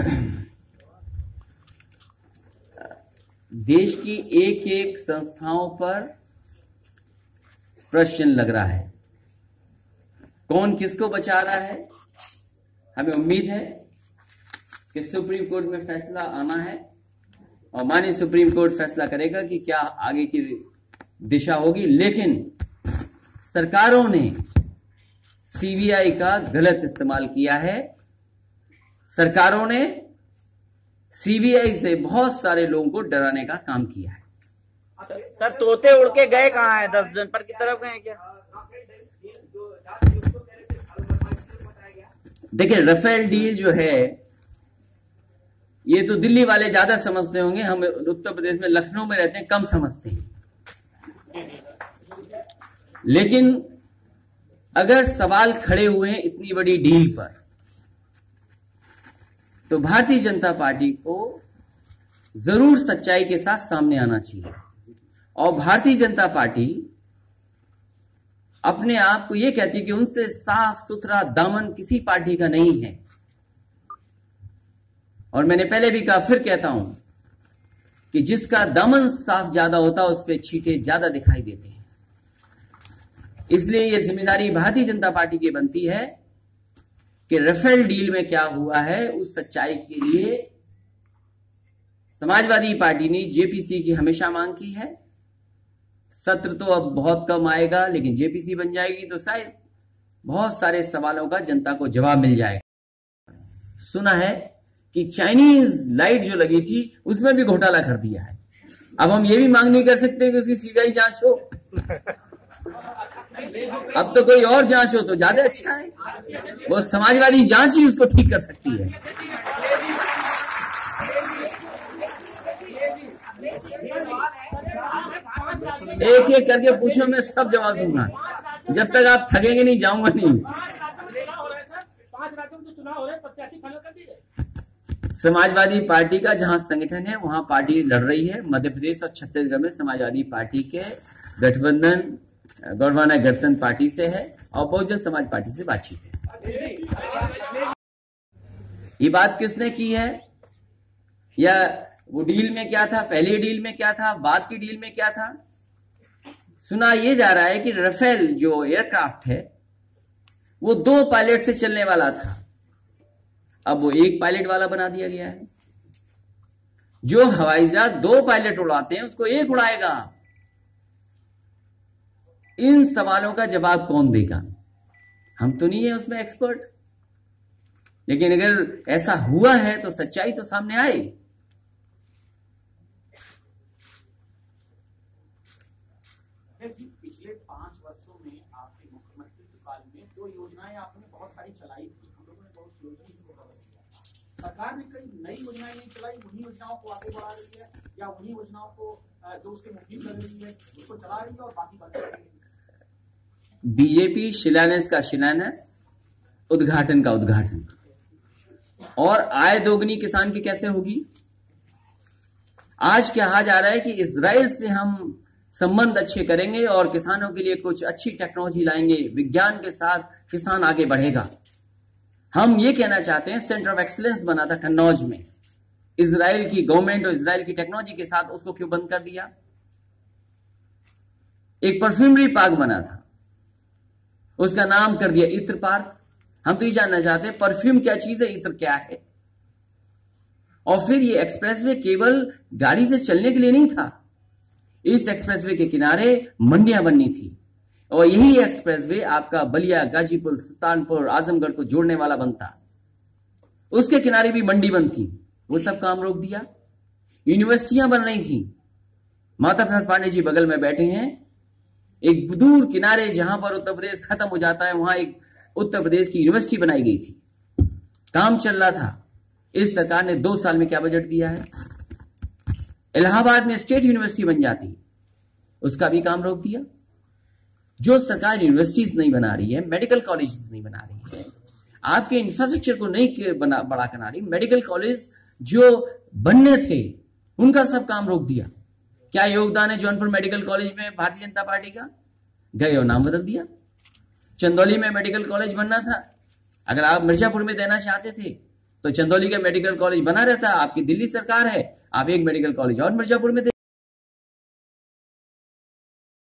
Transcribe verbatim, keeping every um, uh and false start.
देश की एक एक संस्थाओं पर प्रश्न लग रहा है, कौन किसको बचा रहा है। हमें उम्मीद है कि सुप्रीम कोर्ट में फैसला आना है और माननीय सुप्रीम कोर्ट फैसला करेगा कि क्या आगे की दिशा होगी। लेकिन सरकारों ने सीबीआई का गलत इस्तेमाल किया है। सरकारों ने सीबीआई से बहुत सारे लोगों को डराने का काम किया है। सर, सर तोते उड़ के गए कहाँ हैं? दस जनपद की तरफ गए क्या? देखिए, राफेल डील जो है ये तो दिल्ली वाले ज्यादा समझते होंगे, हम उत्तर प्रदेश में लखनऊ में रहते हैं, कम समझते हैं। लेकिन अगर सवाल खड़े हुए हैं इतनी बड़ी डील पर, तो भारतीय जनता पार्टी को जरूर सच्चाई के साथ सामने आना चाहिए। और भारतीय जनता पार्टी अपने आप को यह कहती है कि उनसे साफ सुथरा दामन किसी पार्टी का नहीं है। और मैंने पहले भी कहा, फिर कहता हूं कि जिसका दामन साफ ज्यादा होता है उस पर छींटे ज्यादा दिखाई देते हैं। इसलिए यह जिम्मेदारी भारतीय जनता पार्टी की बनती है कि राफेल डील में क्या हुआ है उस सच्चाई के लिए समाजवादी पार्टी ने जेपीसी की हमेशा मांग की है। सत्र तो अब बहुत कम आएगा, लेकिन जेपीसी बन जाएगी तो शायद बहुत सारे सवालों का जनता को जवाब मिल जाएगा। सुना है कि चाइनीज लाइट जो लगी थी उसमें भी घोटाला कर दिया है। अब हम ये भी मांग नहीं कर सकते कि उसकी सीबीआई जांच हो। अब तो कोई और जांच हो तो ज्यादा अच्छा है। वो समाजवादी जांच ही उसको ठीक कर सकती है। एक एक करके पूछो, मैं सब जवाब दूंगा। जब तक आप थकेंगे नहीं, जाऊंगा नहीं। समाजवादी पार्टी का जहां संगठन है वहां पार्टी लड़ रही है। मध्य प्रदेश और छत्तीसगढ़ में समाजवादी पार्टी के गठबंधन गौरवाना गणतंत्र पार्टी से है और बहुजन समाज पार्टी से बातचीत है। ये बात किसने की है, या वो डील में क्या था, पहले डील में क्या था, बाद की डील में क्या था। सुना ये जा रहा है कि राफेल जो एयरक्राफ्ट है वो दो पायलट से चलने वाला था, अब वो एक पायलट वाला बना दिया गया है। जो हवाई जहाज दो पायलट उड़ाते हैं उसको एक उड़ाएगा। इन सवालों का जवाब कौन देगा? हम तो नहीं है उसमें एक्सपर्ट, लेकिन अगर ऐसा हुआ है तो सच्चाई तो सामने आए। पिछले पांच वर्षों में आपके मुख्यमंत्री के काल में जो योजनाएं आपने बहुत सारी चलाई थी, हम लोगों ने बहुत योजनाएं को कवर किया। सरकार ने कई नई योजनाएं नहीं चलाई, उन्हीं योजनाओं को आगे बढ़ा रही है या उन्हीं योजनाओं को जो उसके मुफीद लग रही है उसको चला रही है और बाकी बंद कर रही है। बीजेपी शिलान्यास का शिलान्यास, उद्घाटन का उद्घाटन। और आय दोगुनी किसान की कैसे होगी? आज कहा जा रहा है कि इजराइल से हम संबंध अच्छे करेंगे और किसानों के लिए कुछ अच्छी टेक्नोलॉजी लाएंगे, विज्ञान के साथ किसान आगे बढ़ेगा। हम ये कहना चाहते हैं, सेंटर ऑफ एक्सीलेंस बना था कन्नौज में, इजराइल की गवर्नमेंट और इजराइल की टेक्नोलॉजी के साथ, उसको क्यों बंद कर दिया? एक परफ्यूमरी पार्क बना था, उसका नाम कर दिया इत्र पार्क। हम तो ये जानना चाहते हैं परफ्यूम क्या चीज है, इत्र क्या है। और फिर ये एक्सप्रेसवे केवल गाड़ी से चलने के लिए नहीं था, इस एक्सप्रेसवे के किनारे मंडियां बननी थी और यही एक्सप्रेसवे आपका बलिया, गाजीपुर, सुल्तानपुर, आजमगढ़ को जोड़ने वाला बनता। उसके किनारे भी मंडी बनती, वो सब काम रोक दिया। यूनिवर्सिटियां बन रही थी। माता प्रसाद पांडे जी बगल में बैठे हैं, एक दूर किनारे जहां पर उत्तर प्रदेश खत्म हो जाता है वहां एक उत्तर प्रदेश की यूनिवर्सिटी बनाई गई थी, काम चल रहा था। इस सरकार ने दो साल में क्या बजट दिया है? इलाहाबाद में स्टेट यूनिवर्सिटी बन जाती, उसका भी काम रोक दिया। जो सरकार यूनिवर्सिटीज नहीं बना रही है, मेडिकल कॉलेज नहीं बना रही है, आपके इंफ्रास्ट्रक्चर को नहीं बना बड़ा करा रही, मेडिकल कॉलेज जो बनने थे उनका सब काम रोक दिया। क्या योगदान है जौनपुर मेडिकल कॉलेज में भारतीय जनता पार्टी का? गए और नाम बदल दिया। चंदौली में मेडिकल कॉलेज बनना था, अगर आप मिर्जापुर में देना चाहते थे तो चंदौली का मेडिकल कॉलेज बना रहता है। आपकी दिल्ली सरकार है, आप एक मेडिकल कॉलेज और मिर्जापुर में दे